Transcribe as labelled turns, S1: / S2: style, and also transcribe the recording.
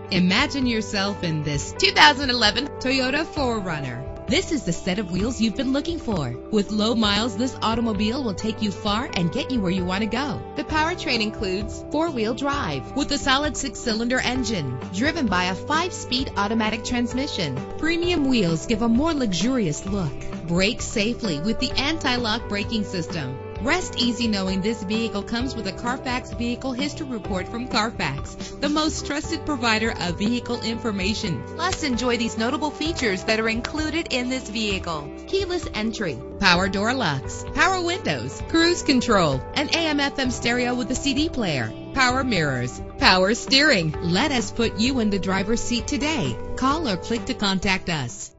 S1: Imagine yourself in this 2011 Toyota 4Runner. This is the set of wheels you've been looking for. With low miles, this automobile will take you far and get you where you want to go. The powertrain includes four-wheel drive with a solid 6-cylinder engine driven by a 5-speed automatic transmission. Premium wheels give a more luxurious look. Brake safely with the anti-lock braking system. Rest easy knowing this vehicle comes with a Carfax Vehicle History Report from Carfax, the most trusted provider of vehicle information. Plus, enjoy these notable features that are included in this vehicle: keyless entry, power door locks, power windows, cruise control, an AM/FM stereo with a CD player, power mirrors, power steering. Let us put you in the driver's seat today. Call or click to contact us.